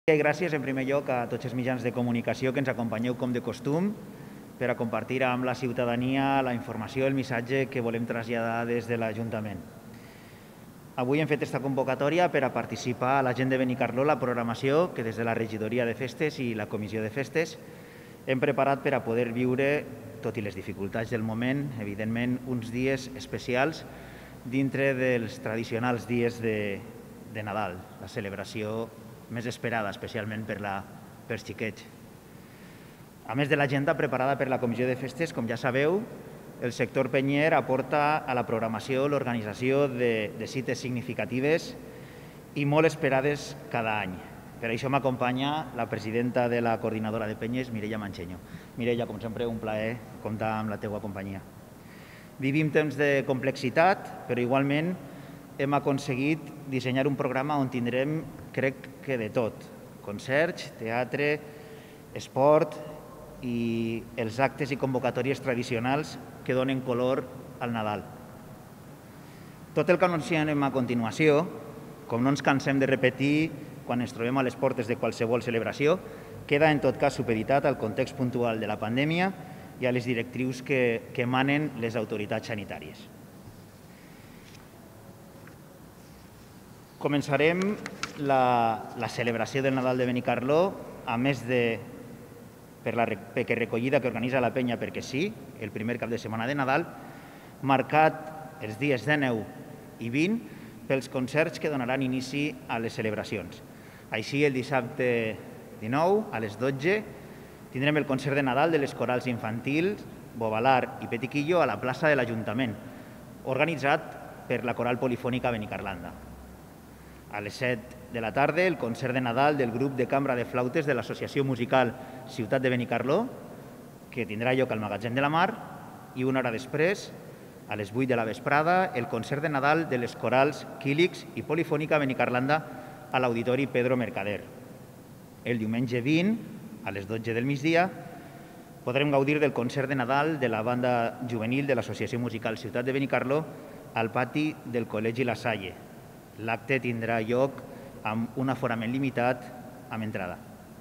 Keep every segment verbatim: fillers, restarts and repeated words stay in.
I gràcies, en primer lloc, a tots els mitjans de comunicació que ens acompanyeu com de costum per a compartir amb la ciutadania la informació, el missatge que volem traslladar des de l'Ajuntament. Avui hem fet aquesta convocatòria per a participar a la gent de Benicarló, la programació que des de la Regidoria de Festes i la Comissió de Festes hem preparat per a poder viure, tot i les dificultats del moment, evidentment, uns dies especials dintre dels tradicionals dies de, de Nadal, la celebració més esperada, especialment per la, pels xiquets. A més de l'agenda preparada per la Comissió de Festes, com ja sabeu, el sector penyer aporta a la programació l'organització de, de cites significatives i molt esperades cada any. Per això m'acompanya la presidenta de la coordinadora de penyes, Mireia Mancheño. Mireia, com sempre, un plaer comptar amb la teua companyia. Vivim temps de complexitat, però igualment hem aconseguit dissenyar un programa on tindrem, crec que de tot, concerts, teatre, esport i els actes i convocatòries tradicionals que donen color al Nadal. Tot el que anunciem a continuació, com no ens cansem de repetir quan ens trobem a les portes de qualsevol celebració, queda en tot cas supeditat al context puntual de la pandèmia i a les directrius que, que emanen les autoritats sanitàries. Començarem la, la celebració del Nadal de Benicarló, a més de per la perquè recollida que organitza la penya perquè sí, el primer cap de setmana de Nadal, marcat els dies dinou i vint pels concerts que donaran inici a les celebracions. Així, el dissabte dinou, a les dotze, tindrem el concert de Nadal de les corals infantils Bovalar i Petiquillo a la plaça de l'Ajuntament, organitzat per la coral polifònica Benicarlanda. A les set de la tarda, el concert de Nadal del grup de cambra de flautes de l'Associació Musical Ciutat de Benicarló, que tindrà lloc al Magatzem de la Mar, i una hora després, a les vuit de la vesprada, el concert de Nadal de les corals Quílix i Polifònica Benicarlanda a l'Auditori Pedro Mercader. El diumenge vint, a les dotze del migdia, podrem gaudir del concert de Nadal de la banda juvenil de l'Associació Musical Ciutat de Benicarló al pati del Col·legi La Salle. L'acte tindrà lloc amb un aforament limitat amb entrada.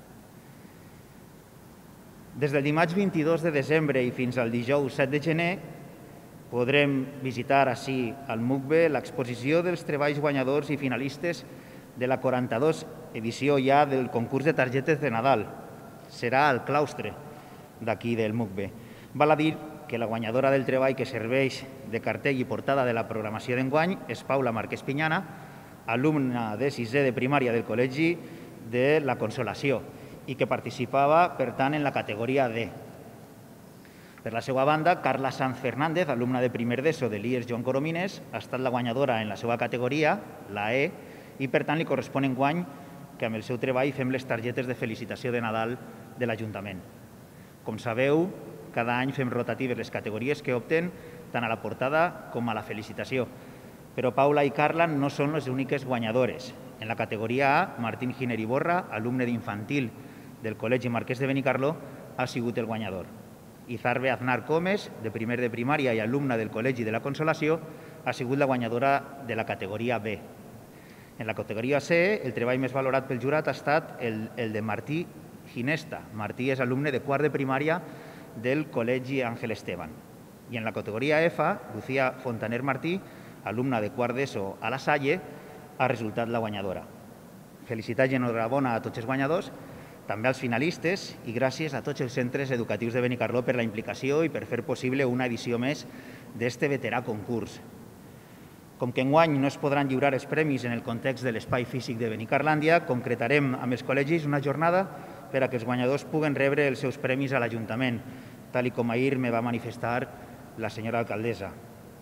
Des del dimarts vint-i-dos de desembre i fins al dijous set de gener podrem visitar ací al M U C B l'exposició dels treballs guanyadors i finalistes de la quaranta-dos edició ja del concurs de targetes de Nadal. Serà al claustre d'aquí del M U C B. Val a dir que la guanyadora del treball que serveix de cartell i portada de la programació d'enguany és Paula Marquès Piñana, alumna de sisè de primària del Col·legi de la Consolació i que participava, per tant, en la categoria D. Per la seva banda, Carla Sanz Fernández, alumna de primer d'ESO de l'I E S Joan Coromines, ha estat la guanyadora en la seva categoria, la E, i per tant li correspon enguany que amb el seu treball fem les targetes de felicitació de Nadal de l'Ajuntament. Com sabeu, cada any fem rotatives les categories que opten tant a la portada com a la felicitació. Però Paula i Carla no són les úniques guanyadores. En la categoria A, Martín Giner Iborra, alumne d'infantil del Col·legi Marquès de Benicarló, ha sigut el guanyador. Izarbe Aznar Comes, de primer de primària i alumna del Col·legi de la Consolació, ha sigut la guanyadora de la categoria B. En la categoria C, el treball més valorat pel jurat ha estat el, el de Martí Ginesta. Martí és alumne de quart de primària del Col·legi Àngel Esteban. I en la categoria F, Lucía Fontaner Martí, alumna de quart d'ESO a la Salle, ha resultat la guanyadora. Felicitats i enhorabona a tots els guanyadors, també als finalistes i gràcies a tots els centres educatius de Benicarló per la implicació i per fer possible una edició més d'este veterà concurs. Com que enguany no es podran lliurar els premis en el context de l'espai físic de Benicarlàndia, concretarem amb els col·legis una jornada per a que els guanyadors puguen rebre els seus premis a l'Ajuntament, tal com ahir me va manifestar la senyora alcaldessa.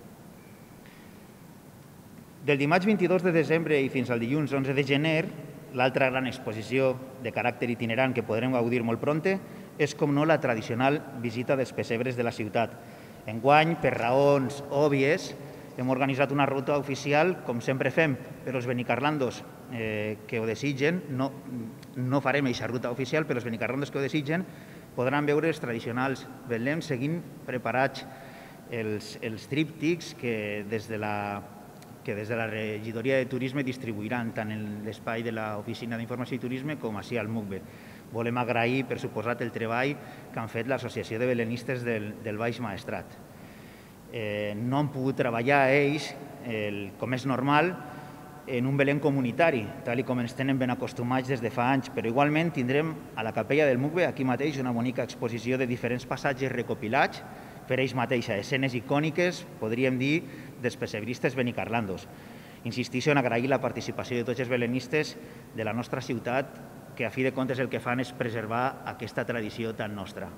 Del dimarts vint-i-dos de desembre i fins al dilluns onze de gener, l'altra gran exposició de caràcter itinerant que podrem gaudir molt prompte és, com no, la tradicional visita dels pessebres de la ciutat. Enguany, per raons òbvies, hem organitzat una ruta oficial, com sempre fem, per als benicarlandos eh, que ho desitgen. No, no farem aquesta ruta oficial, però els benicarlandos que ho desitgen podran veure els tradicionals betlems seguint preparats els, els tríptics que des de la que des de la regidoria de turisme distribuiran tant en l'espai de l'Oficina d'Informació i Turisme com així al MUCBE. Volem agrair, per suposat, el treball que han fet l'Associació de Belenistes del, del Baix Maestrat. Eh, no han pogut treballar ells, el, com és normal, en un Belén comunitari, tal com ens tenen ben acostumats des de fa anys, però igualment tindrem a la capella del MUCBE aquí mateix una bonica exposició de diferents passatges recopilats per ells mateixos, escenes icòniques, podríem dir, dels pessebristes benicarlandos. Insistixo en agrair la participació de tots els belenistes de la nostra ciutat, que a fi de comptes el que fan és preservar aquesta tradició tan nostra.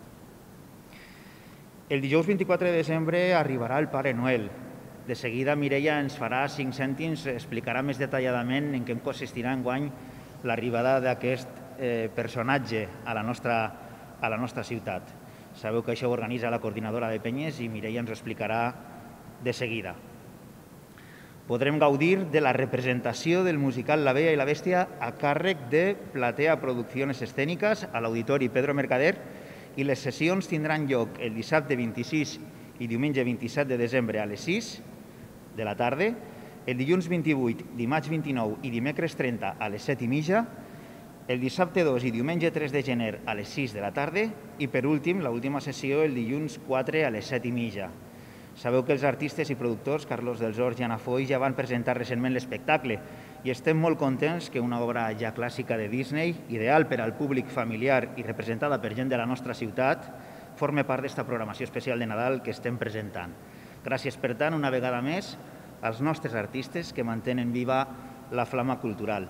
El dijous vint-i-quatre de desembre arribarà el Pare Noel. De seguida Mireia ens farà cinc cèntims, explicarà més detalladament en què consistirà enguany l'arribada d'aquest eh, personatge a la, nostra, a la nostra ciutat. Sabeu que això ho organitza la coordinadora de penyes i Mireia ens ho explicarà de seguida. Podrem gaudir de la representació del musical La Bella i la Bèstia a càrrec de Platea Producciones Escénicas a l'Auditori Pedro Mercader i les sessions tindran lloc el dissabte vint-i-sis i diumenge vint-i-set de desembre a les sis de la tarda, el dilluns vint-i-vuit, dimarts vint-i-nou i dimecres trenta a les set i mitja, el dissabte dos i diumenge tres de gener a les sis de la tarda i, per últim, l'última sessió el dilluns quatre a les set i mitja. Sabeu que els artistes i productors Carlos dels Horts i Ana Foix ja van presentar recentment l'espectacle i estem molt contents que una obra ja clàssica de Disney, ideal per al públic familiar i representada per gent de la nostra ciutat, forme part d'esta programació especial de Nadal que estem presentant. Gràcies, per tant, una vegada més, als nostres artistes que mantenen viva la flama cultural.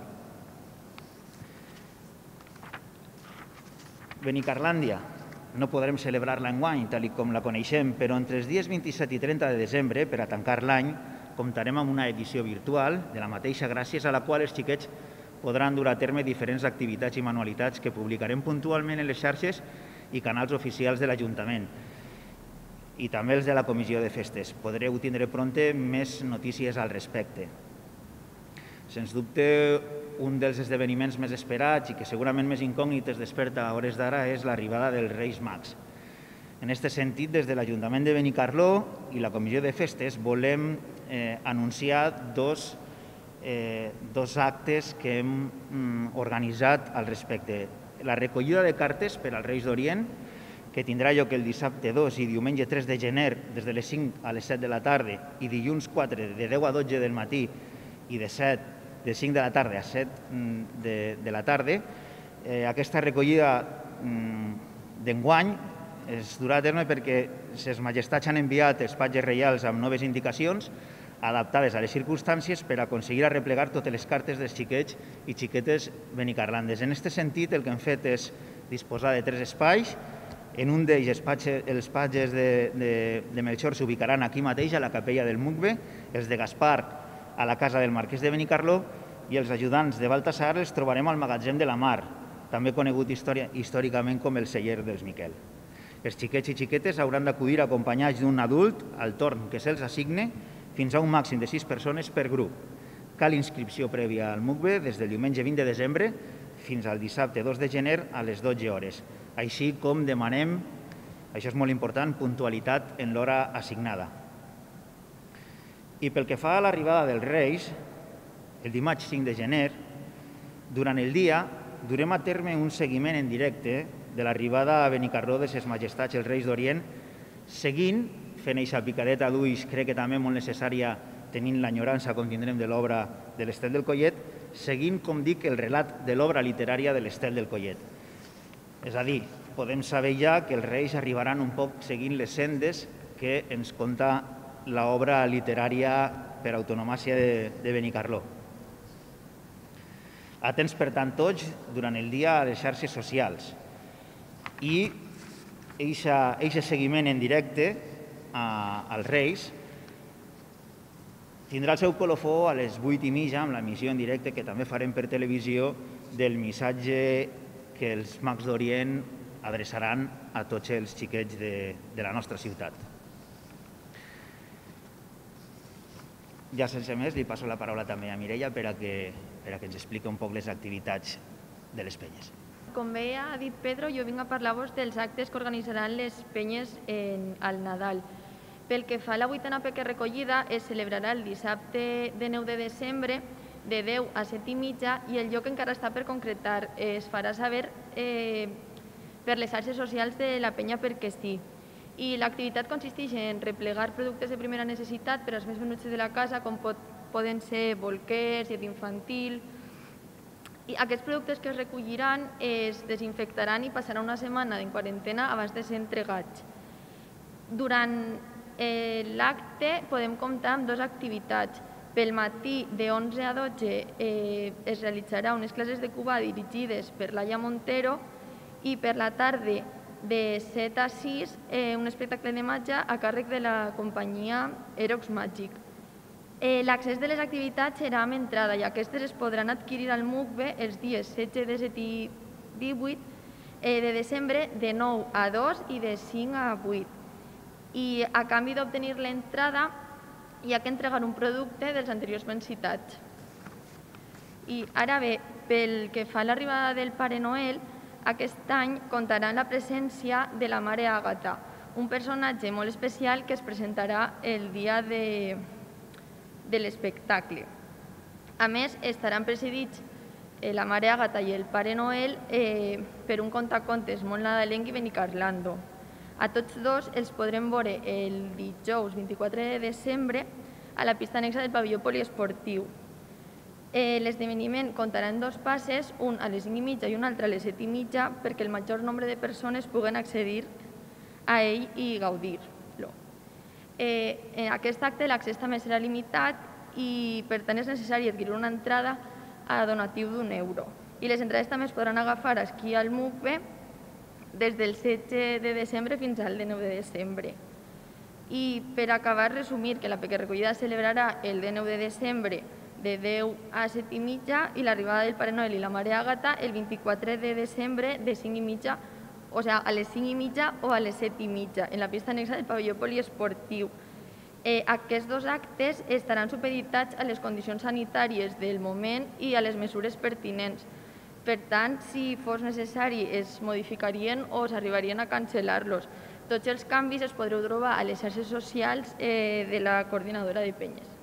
Benicarlàndia. No podrem celebrar-la enguany, tal com la coneixem, però entre els dies vint-i-set i trenta de desembre, per a tancar l'any, comptarem amb una edició virtual de la mateixa, gràcies a la qual els xiquets podran dur a terme diferents activitats i manualitats que publicarem puntualment en les xarxes i canals oficials de l'Ajuntament i també els de la Comissió de Festes. Podreu tindre prompte més notícies al respecte. Sens dubte, un dels esdeveniments més esperats i que segurament més incògnites desperta a hores d'ara és l'arribada dels Reis Mags. En aquest sentit, des de l'Ajuntament de Benicarló i la Comissió de Festes volem eh, anunciar dos, eh, dos actes que hem mm, organitzat al respecte. La recollida de cartes per als Reis d'Orient, que tindrà lloc el dissabte dos i diumenge tres de gener des de les cinc a les set de la tarda i dilluns quatre de deu a dotze del matí i de set de cinc de la tarda a set de, de la tarda. Eh, aquesta recollida mm, d'enguany es durà a terme perquè ses majestats han enviat els patges reials amb noves indicacions adaptades a les circumstàncies per aconseguir arreplegar totes les cartes dels xiquets i xiquetes benicarlandes. En aquest sentit, el que hem fet és disposar de tres espais. En un d'ells, els patges de, de, de Melchor s'ubicaran aquí mateix, a la capella del MUCBE, els de Gaspar a la casa del marquès de Benicarló i els ajudants de Baltasar els trobarem al magatzem de la Mar, també conegut història, històricament com el celler dels Miquel. Els xiquets i xiquetes hauran d'acudir acompanyats d'un adult al torn que se'ls assigne fins a un màxim de sis persones per grup. Cal inscripció prèvia al MUCBE des del diumenge vint de desembre fins al dissabte dos de gener a les dotze hores. Així com demanem, això és molt important, puntualitat en l'hora assignada. I pel que fa a l'arribada dels Reis, el dimarts cinc de gener, durant el dia durem a terme un seguiment en directe de l'arribada a Benicarló de ses majestats els Reis d'Orient, seguint, fent eixa picadeta d'ulls, crec que també molt necessària tenint l'enyorança, com tindrem, de l'obra de l'Estel del Collet, seguint, com dic, el relat de l'obra literària de l'Estel del Collet. És a dir, podem saber ja que els Reis arribaran un poc seguint les sendes que ens conta l'obra literària per autonomàcia de, de Benicarló. Atents, per tant, tots durant el dia a les xarxes socials. I aquest seguiment en directe a, als Reis tindrà el seu colofó a les vuit i mitja amb l'emissió en directe que també farem per televisió del missatge que els Mags d'Orient adreçaran a tots els xiquets de, de la nostra ciutat. Ja sense més, li passo la paraula també a Mireia per a que, per a que ens expliqui un poc les activitats de les penyes. Com bé ha dit Pedro, jo vinc a parlar-vos dels actes que organitzaran les penyes en, al Nadal. Pel que fa a la vuitena P Q recollida, es celebrarà el dissabte de nou de desembre de deu a set i mitja i el lloc encara està per concretar. Es farà saber eh, per les xarxes socials de la penya perquè sí. I l'activitat consisteix en replegar productes de primera necessitat per als més venuts de la casa, com pot, poden ser bolquers, llet infantil. I aquests productes que es recolliran es desinfectaran i passaran una setmana en quarantena abans de ser entregats. Durant eh, l'acte podem comptar amb dues activitats. Pel matí, de onze a dotze, eh, es realitzarà unes classes de cubà dirigides per Laia Montero i per la tarda, de set a sis, eh, un espectacle de màgia a càrrec de la companyia Erox Magic. Eh, L'accés de les activitats serà amb entrada i aquestes es podran adquirir al MUCBE els dies setze, disset i divuit eh, de desembre de nou a dos i de cinc a vuit. I a canvi d'obtenir l'entrada hi ha que entregar un producte dels anteriors ben citats. I ara bé, pel que fa a l'arribada del Pare Noel, aquest any comptarà amb la presència de la Mare Àgata, un personatge molt especial que es presentarà el dia de, de l'espectacle. A més, estaran presidits eh, la Mare Àgata i el Pare Noel eh, per un contacontes molt nadalenc i benicarlando. A tots dos els podrem veure el dijous vint-i-quatre de desembre a la pista anexa del pavelló poliesportiu. Eh, L'esdeveniment comptarà en dos passes, un a les cinc i mitja i un altre a les set i mitja, perquè el major nombre de persones puguen accedir a ell i gaudir-lo. Eh, en aquest acte l'accés també serà limitat i per tant és necessari adquirir una entrada a donatiu d'un euro. I les entrades també es podran agafar aquí al MUCBE des del setze de desembre fins al dinou de desembre. I per acabar, resumir que la P Q recollida es celebrarà el dinou de desembre de deu a set i mitja i l'arribada del Pare Noel i la Mare Àgata el vint-i-quatre de desembre de cinc i mitja, o sigui, a les cinc i mitja o a les set i mitja, en la pista anexa del pavelló poliesportiu. Eh, aquests dos actes estaran supeditats a les condicions sanitàries del moment i a les mesures pertinents. Per tant, si fos necessari, es modificarien o s'arribarien a cancel·lar-los. Tots els canvis els podreu trobar a les xarxes socials eh, de la coordinadora de penyes.